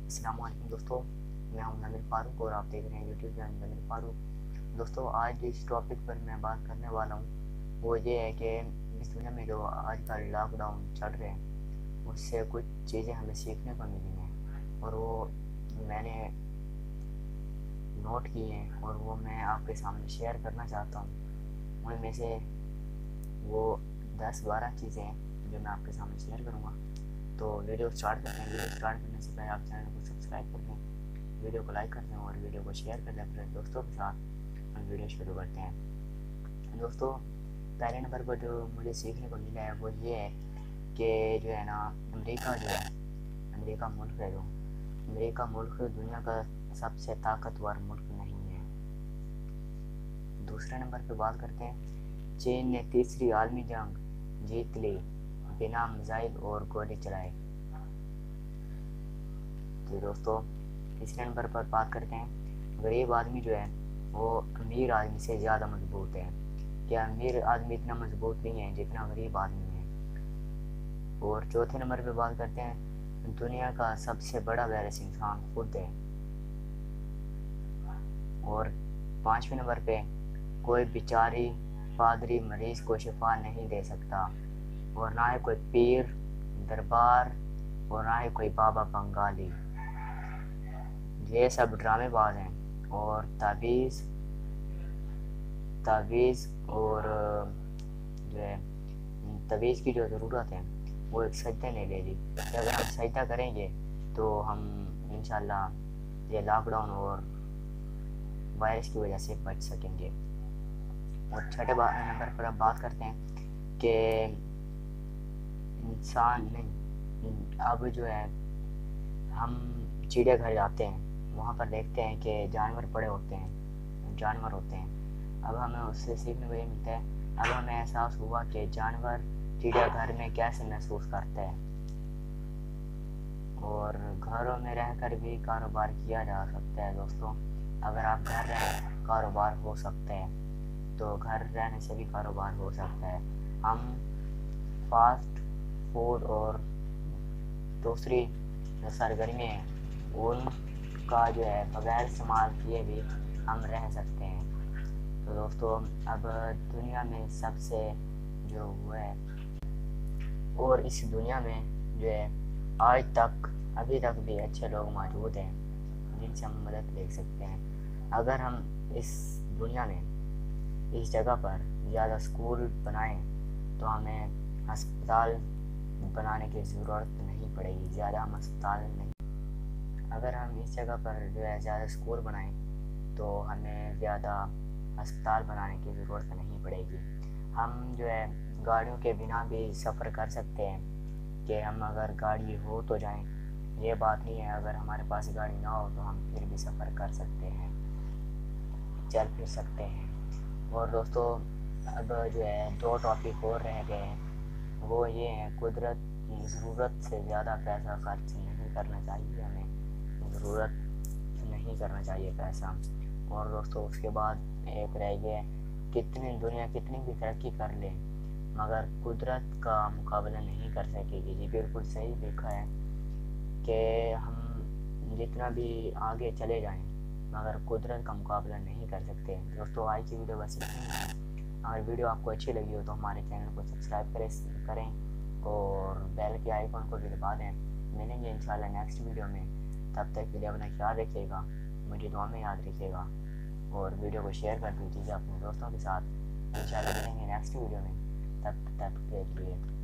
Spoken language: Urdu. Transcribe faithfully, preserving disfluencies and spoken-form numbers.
السلام علیکم دوستو، میں ہوں نمر فاروق اور آپ دیکھ رہے ہیں یوٹیوب چینل نمر فاروق۔ دوستو آج جس ٹاپک پر میں بات کرنے والا ہوں وہ یہ ہے کہ اس دنیا میں جو آج کل لاک ڈاؤن چل رہے ہیں اس سے کچھ چیزیں ہمیں سیکھنے کو ملی ہیں اور وہ میں نے نوٹ کی ہیں اور وہ میں آپ کے سامنے شیئر کرنا چاہتا ہوں۔ ان میں سے وہ دس بارہ چیزیں ہیں جو میں آپ کے سامنے شیئر کروں گا۔ تو ویڈیو سٹارٹ کرتے ہیں۔ ویڈیو سٹارٹ کرنے سے پہلے آپ چینل کو سبسکرائب کر دیں، ویڈیو کو لائک کر دیں اور ویڈیو کو شیئر کر دیں اپنے دوستوں کے ساتھ۔ ہم ویڈیو شروع کرتے ہیں۔ دوستو پہلے نمبر پر جو مجھے سیکھنے کو ملا ہے وہ یہ ہے کہ جو ہے نا امریکہ جو ہے امریکہ ملک ہے جو امریکہ ملک دنیا کا سب سے طاقتور ملک نہیں ہے۔ دوسرے نمبر پہ بات کرتے ہیں، چین نے تیسری عالمی جنگ جیت لی بنا میزائل اور گولی چلائے۔ تو دوستو تیسرے نمبر پر بات کرتے ہیں، غریب آدمی جو ہے وہ امیر آدمی سے زیادہ مضبوط ہے۔ کیا امیر آدمی اتنا مضبوط نہیں ہے جتنا غریب آدمی ہے۔ اور چوتھے نمبر پہ بات کرتے ہیں، دنیا کا سب سے بڑا وائرس انسان خود ہے۔ اور پانچویں نمبر پہ کوئی بیچاری پادری مریض کو شفا نہیں دے سکتا، اور نہ ہی کوئی پیر دربار اور نہ ہی کوئی بابا بنگالی، یہ سب ڈرامے باز ہیں اور تعویذ تعویذ اور جو ہے تعویذ کی جو ضرورت ہے وہ ایک سجدے نے لے لی کہ اگر ہم سجدہ کریں گے تو ہم انشاءاللہ یہ لاک ڈاؤن اور وائرس کی وجہ سے بچ سکیں گے۔ اور چھٹے نمبر پر اب بات کرتے ہیں کہ انسان نہیں اب جو ہے ہم چڑیا گھر جاتے ہیں، وہاں پر دیکھتے ہیں کہ جانور پڑے ہوتے ہیں جانور ہوتے ہیں اب ہمیں اس سے سیکھنے کو یہ ملتا ہے، اب ہمیں احساس ہوا کہ جانور چڑیا گھر میں کیسے محسوس کرتے ہیں۔ اور گھروں میں رہ کر بھی کاروبار کیا جا سکتا ہے۔ دوستوں اگر آپ گھر رہیں کاروبار ہو سکتے ہیں، تو گھر رہنے سے بھی کاروبار ہو سکتا ہے۔ ہم فاسٹ فوڈ اور دوسری سرگرمی ہیں ان کا جو ہے بغیر استعمال کیے بھی ہم رہ سکتے ہیں۔ تو دوستو اب دنیا میں سب سے جو وہ ہے اور اس دنیا میں جو ہے آج تک ابھی تک بھی اچھے لوگ موجود ہیں جن سے ہم مدد لے سکتے ہیں۔ اگر ہم اس دنیا میں اس جگہ پر زیادہ اسکول بنائیں تو ہمیں ہسپتال بنانے کی ضرورت نہیں پڑے گی، زیادہ ہم ہسپتال نہیں اگر ہم اس جگہ پر جو ہے زیادہ اسکول بنائیں تو ہمیں زیادہ ہسپتال بنانے کی ضرورت نہیں پڑے گی۔ ہم جو ہے گاڑیوں کے بنا بھی سفر کر سکتے ہیں کہ ہم اگر گاڑی ہو تو جائیں، یہ بات نہیں ہے اگر ہمارے پاس گاڑی نہ ہو تو ہم پھر بھی سفر کر سکتے ہیں، چل پھر سکتے ہیں۔ اور دوستو اب جو ہے دو ٹاپک اور رہ گئے ہیں، وہ یہ ہیں قدرت ضرورت سے زیادہ پیسہ خرچ نہیں کرنا چاہیے، ہمیں ضرورت نہیں کرنا چاہیے پیسہ۔ اور دوستو اس کے بعد ایک رہ گیا ہے، کتنی دنیا کتنی بھی ترقی کر لے مگر قدرت کا مقابلہ نہیں کر سکے گی۔ جی بالکل صحیح لکھا ہے کہ ہم جتنا بھی آگے چلے جائیں مگر قدرت کا مقابلہ نہیں کر سکتے۔ دوستو آج کی ویڈیو بس اتنی ہے۔ اگر ویڈیو آپ کو اچھی لگی ہو تو ہمارے چینل کو سبسکرائب کریں اور بیل کے آئیکن کو بھی دبا دیں۔ ملیں گے انشاءاللہ نیکسٹ ویڈیو میں، تب تک کے لیے اپنا خیال رکھیے گا، مجھے دعا میں یاد رکھیے گا اور ویڈیو کو شیئر کر دیجیے اپنے دوستوں کے ساتھ۔ انشاءاللہ ملیں گے نیکسٹ ویڈیو میں، تب تک کے لیے